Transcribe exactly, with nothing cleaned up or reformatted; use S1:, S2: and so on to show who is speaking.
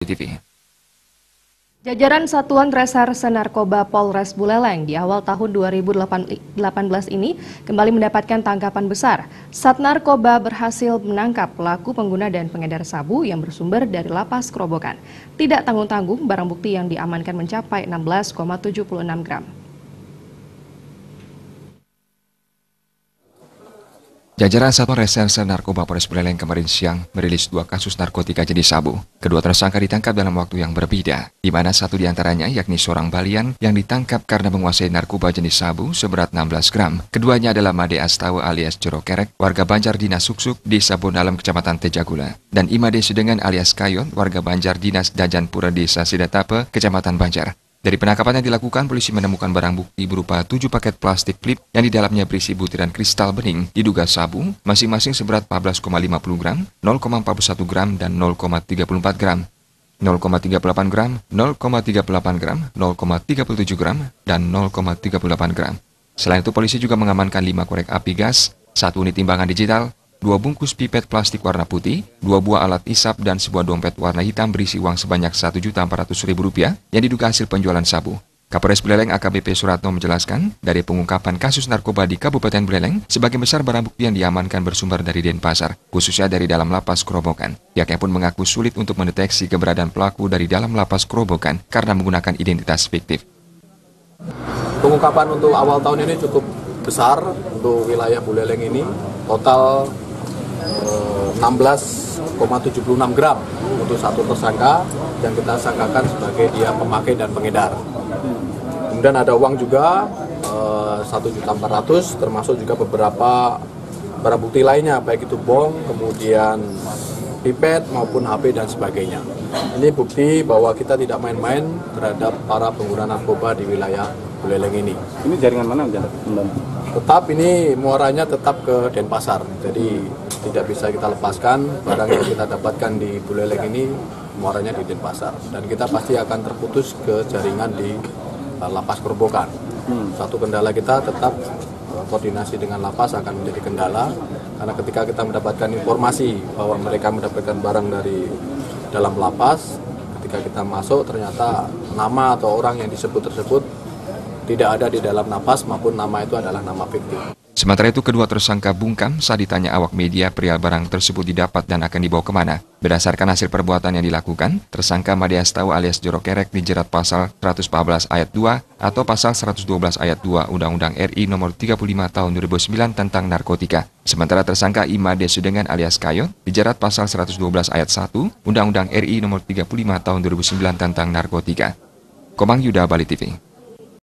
S1: T V.
S2: Jajaran Satuan Reserse Narkoba Polres Buleleng di awal tahun dua ribu delapan belas ini kembali mendapatkan tangkapan besar. Sat Narkoba berhasil menangkap pelaku pengguna dan pengedar sabu yang bersumber dari Lapas Kerobokan. Tidak tanggung-tanggung, barang bukti yang diamankan mencapai enam belas koma tujuh puluh enam gram.
S1: Jajaran Satuan Reserse Narkoba Polres Buleleng kemarin siang merilis dua kasus narkotika jenis sabu. Kedua tersangka ditangkap dalam waktu yang berbeda, di mana satu diantaranya yakni seorang Balian yang ditangkap karena menguasai narkoba jenis sabu seberat enam belas gram. Keduanya adalah Made Astawa alias Joro Kerek, warga Banjar Dinas Suksuk, Desa Bondalam, Kecamatan Tejagula, dan Imade Sedengan alias Kayon, warga Banjar Dinas Dajanpura, Desa Sidatape, Kecamatan Banjar. Dari penangkapan yang dilakukan, polisi menemukan barang bukti berupa tujuh paket plastik klip yang di dalamnya berisi butiran kristal bening diduga sabu, masing-masing seberat empat belas koma lima puluh gram, nol koma empat puluh satu gram, dan nol koma tiga puluh empat gram, nol koma tiga puluh delapan gram, nol koma tiga puluh delapan gram, nol koma tiga puluh tujuh gram, dan nol koma tiga puluh delapan gram. Selain itu, polisi juga mengamankan lima korek api gas, satu unit timbangan digital, dua bungkus pipet plastik warna putih, dua buah alat isap, dan sebuah dompet warna hitam berisi uang sebanyak satu juta empat ratus ribu rupiah yang diduga hasil penjualan sabu. Kapolres Buleleng A K B P Suratno menjelaskan, dari pengungkapan kasus narkoba di Kabupaten Buleleng, sebagian besar barang bukti yang diamankan bersumber dari Denpasar, khususnya dari dalam Lapas Kerobokan. Pihaknya pun mengaku sulit untuk mendeteksi keberadaan pelaku dari dalam Lapas Kerobokan karena menggunakan identitas fiktif.
S3: Pengungkapan untuk awal tahun ini cukup besar untuk wilayah Buleleng ini, total enam belas koma tujuh puluh enam gram untuk satu tersangka yang kita sangkakan sebagai dia pemakai dan pengedar. Kemudian ada uang juga satu juta empat ratus ribu, termasuk juga beberapa barang bukti lainnya, baik itu bong, kemudian pipet maupun H P dan sebagainya. Ini bukti bahwa kita tidak main-main terhadap para pengguna narkoba di wilayah Buleleng ini.
S4: Ini jaringan mana?
S3: Tetap ini muaranya tetap ke Denpasar, jadi tidak bisa kita lepaskan. Barang yang kita dapatkan di Buleleng ini muaranya di Denpasar, dan kita pasti akan terputus ke jaringan di uh, Lapas Kerobokan. Hmm. Satu kendala kita tetap uh, koordinasi dengan Lapas akan menjadi kendala, karena ketika kita mendapatkan informasi bahwa mereka mendapatkan barang dari dalam Lapas, ketika kita masuk ternyata nama atau orang yang disebut tersebut tidak ada di dalam Lapas maupun nama itu adalah nama fiktif.
S1: Sementara itu, kedua tersangka bungkam saat ditanya awak media perihal barang tersebut didapat dan akan dibawa kemana. Berdasarkan hasil perbuatan yang dilakukan, tersangka Made Astawa alias Joro Kerek dijerat pasal seratus empat belas ayat dua atau pasal seratus dua belas ayat dua Undang-Undang R I nomor tiga puluh lima tahun dua ribu sembilan tentang narkotika. Sementara tersangka Imade Sedengan alias Kayon dijerat pasal seratus dua belas ayat satu Undang-Undang R I nomor tiga puluh lima tahun dua ribu sembilan tentang narkotika. Komang Yuda, Bali T V.